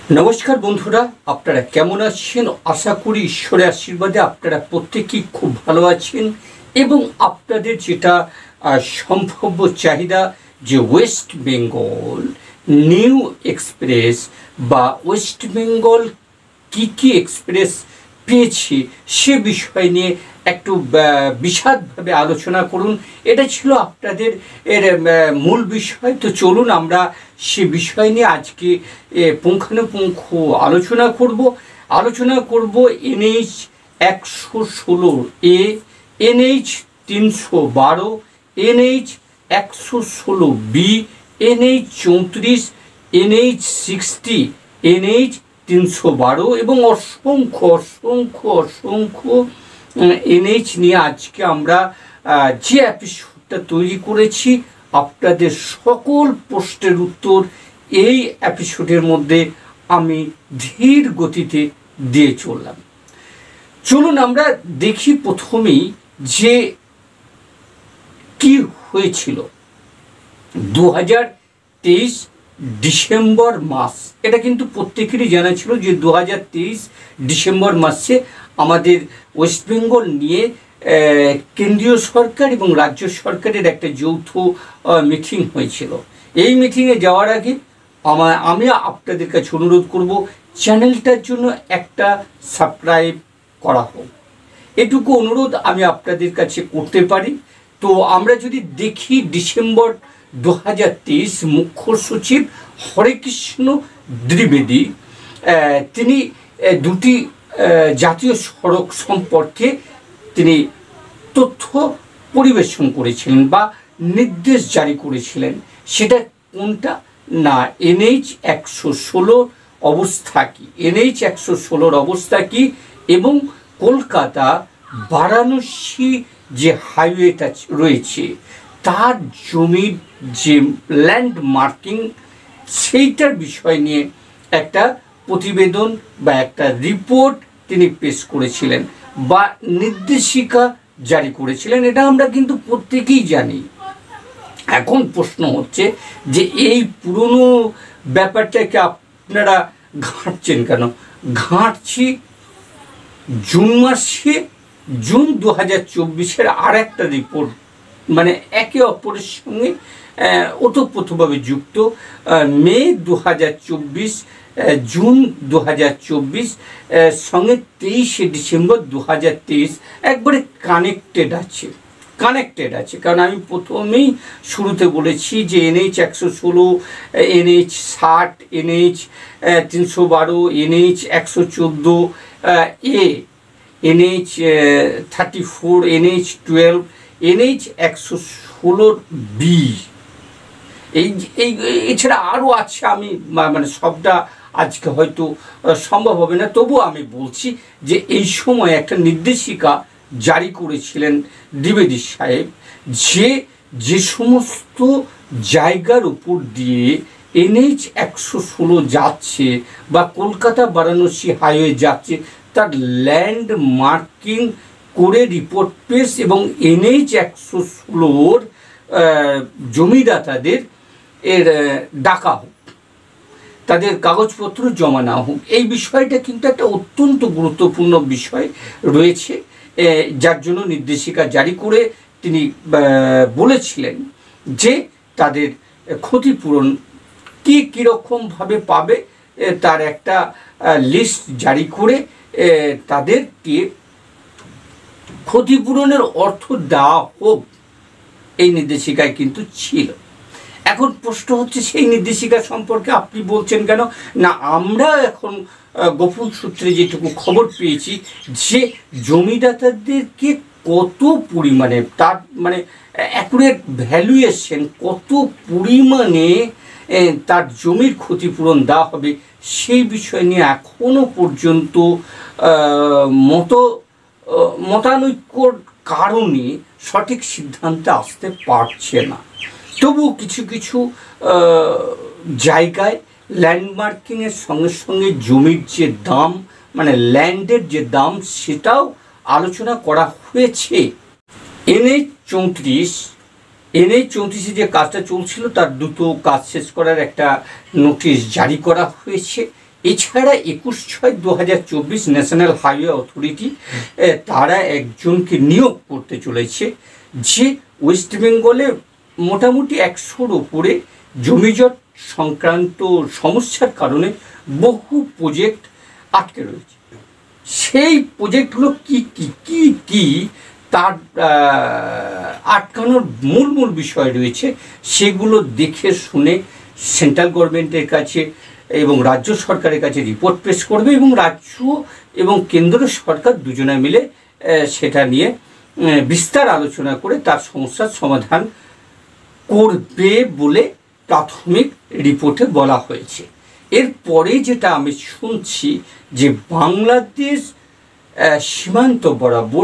নমস্কার বন্ধুরা, আপনারা কেমন আছেন? আশা করি ঈশ্বরের আশীর্বাদে আপনারা প্রত্যেকেই খুব ভালো আছেন এবং আপনাদের যেটা সম্ভাব্য চাহিদা যে ওয়েস্ট বেঙ্গল নিউ এক্সপ্রেস বা ওয়েস্ট বেঙ্গল কী এক্সপ্রেস পেয়েছি সে বিষয় নিয়ে একটু বিশদভাবে আলোচনা করুন। এটা ছিল আপনাদের এর মূল বিষয়। তো চলুন আমরা সে বিষয় নিয়ে আজকে পুঙ্খানুপুঙ্খ আলোচনা করব NH 116A, NH 312, NH 116B, NH 34, NH 60, NH 312 এবং অসংখ্য NH নিয়ে আজকে আমরা যে এপিসোডটা তৈরি করেছি আপনাদের সকল প্রশ্নের উত্তর এই এপিসোডের মধ্যে আমি ধীর গতিতে দিয়ে চলুন আমরা দেখি প্রথমেই যে কি হয়েছিল 2023 ডিসেম্বর মাস। এটা কিন্তু প্রত্যেকেরই জানা ছিল যে 2023 ডিসেম্বর মাসে আমাদের ওয়েস্ট বেঙ্গল নিয়ে কেন্দ্রীয় সরকার এবং রাজ্য সরকারের একটা যৌথ মিটিং হয়েছিল। এই মিটিংয়ে যাওয়ার আগে আমি আপনাদের কাছে অনুরোধ করব চ্যানেলটার জন্য একটা সাবস্ক্রাইব করা হোক, এটুকু অনুরোধ আমি আপনাদের কাছে করতে পারি। তো আমরা যদি দেখি ডিসেম্বর 2023 মুখ্য সচিব হরেকৃষ্ণ দ্বিবেদী তিনি দুটি জাতীয় সড়ক সম্পর্কে তিনি তথ্য পরিবেশন করেছিলেন বা নির্দেশ জারি করেছিলেন। সেটা কোনটা না, NH 116 অবস্থা কি, NH 116 অবস্থা কি এবং কলকাতা বারাণসী যে হাইওয়েটা রয়েছে তার জমির যে ল্যান্ড মার্কিং সেইটার বিষয় নিয়ে একটা প্রতিবেদন বা একটা রিপোর্ট তিনি পেশ করেছিলেন বা নির্দেশিকা জারি করেছিলেন। এটা আমরা কিন্তু প্রত্যেকেই জানি। এখন প্রশ্ন হচ্ছে যে এই পুরনো ব্যাপারটাকে আপনারা ঘাঁটছেন কেন? ঘাঁটছি জুন 2024 আর একটা রিপোর্ট, মানে একে অপরের সঙ্গে ওতপ্রোতভাবে যুক্ত। মে 2024, জুন 2024 সঙ্গে 23 ডিসেম্বর 2023 একবারে কানেক্টেড আছে। কারণ আমি প্রথমেই শুরুতে বলেছি যে NH 116, NH 60, NH 312, NH 114A, NH 34, NH 12, NH 116B, এছাড়া আরও আছে। আমি মানে সবটা আজকে হয়তো সম্ভব হবে না, তবুও আমি বলছি যে এই সময় একটা নির্দেশিকা জারি করেছিলেন দ্বিবেদী সাহেব যে সমস্ত জায়গার উপর দিয়ে NH 116 যাচ্ছে বা কলকাতা বারাণসী হাইওয়ে যাচ্ছে তার ল্যান্ড মার্কিং করে রিপোর্ট পেশ এবং NH 116 জমিদাতাদের ডাকা হোক, তাদের কাগজপত্র জমা না হোক। এই বিষয়টা কিন্তু একটা অত্যন্ত গুরুত্বপূর্ণ বিষয় রয়েছে, যার জন্য নির্দেশিকা জারি করে তিনি বলেছিলেন যে তাদের ক্ষতিপূরণ কীরকমভাবে পাবে তার একটা লিস্ট জারি করে তাদেরকে ক্ষতিপূরণের অর্থ দেওয়া হোক, এই নির্দেশিকায় কিন্তু ছিল। এখন প্রশ্ন হচ্ছে সেই নির্দেশিকা সম্পর্কে আপনি বলছেন কেন না, আমরা এখন গোপন সূত্রে যেটুকু খবর পেয়েছি যে জমিদাতাদেরকে কত পরিমাণে তার মানে অ্যাকুরেট ভ্যালুয়েশন কত পরিমাণে তার জমির ক্ষতিপূরণ দেওয়া হবে সেই বিষয় নিয়ে এখনো পর্যন্ত মতানৈক্যর কারণে সঠিক সিদ্ধান্তে আসতে পারছে না। তবুও কিছু জায়গায় ল্যান্ডমার্কিংয়ের সঙ্গে জমির যে দাম মানে ল্যান্ডের যে দাম সেটাও আলোচনা করা হয়েছে। NH 34 যে কাজটা চলছিল তার দ্রুত কাজ শেষ করার একটা নোটিশ জারি করা হয়েছে এছাড়া 21/6/2024 ন্যাশনাল হাইওয়ে অথরিটি তারা একজনকে নিয়োগ করতে চলেছে, যে ওয়েস্ট বেঙ্গলে মোটামুটি 100-র উপরে জমিজট সংক্রান্ত সমস্যার কারণে বহু প্রজেক্ট আটকে রয়েছে। সেই প্রজেক্টগুলো কি তার আটকানোর মূল বিষয় রয়েছে, সেগুলো দেখে শুনে সেন্ট্রাল গভর্নমেন্টের কাছে এবং রাজ্য সরকারের কাছে রিপোর্ট পেশ করবে, এবং রাজ্য এবং কেন্দ্র সরকার দুজনে মিলে সেটা নিয়ে বিস্তার আলোচনা করে তার সমস্যার সমাধান করবে বলে প্রাথমিক রিপোর্টে বলা হয়েছে। এরপরে যেটা আমি শুনছি যে বাংলাদেশ সীমান্ত বরাবর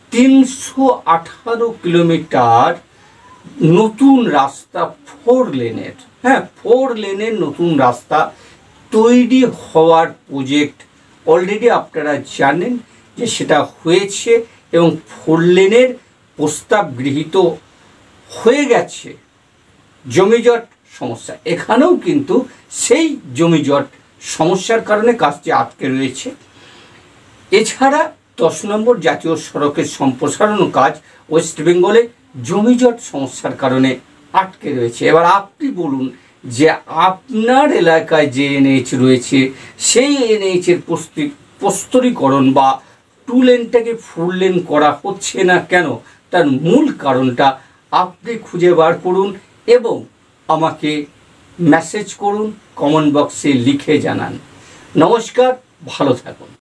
318 কিলোমিটার নতুন রাস্তা 4 লেনের, 4 লেনের নতুন রাস্তা তৈরি হওয়ার প্রজেক্ট অলরেডি আপনারা জানেন যে সেটা হয়েছে এবং 4 লেনের প্রস্তাব গৃহীত হয়ে গেছে। জমিজট সমস্যা, এখানেও কিন্তু সেই জমিজট সমস্যার কারণে কাজটি আটকে রয়েছে। এছাড়া 10 নম্বর জাতীয় সড়কের সম্প্রসারণ কাজ ওয়েস্ট বেঙ্গলে জমিজট সমস্যার কারণে আটকে রয়েছে। এবার আপনি বলুন যে আপনার এলাকায় যে এনএইচ রয়েছে সেই এনএইচের প্রস্তরীকরণ বা 2 লেনটাকে 4 লেন করা হচ্ছে না কেন? তার মূল কারণটা আপনি খুঁজে বার করুন এবং আমাকে মেসেজ করুন, কমেন্ট বক্সে লিখে জানান। নমস্কার, ভালো থাকুন।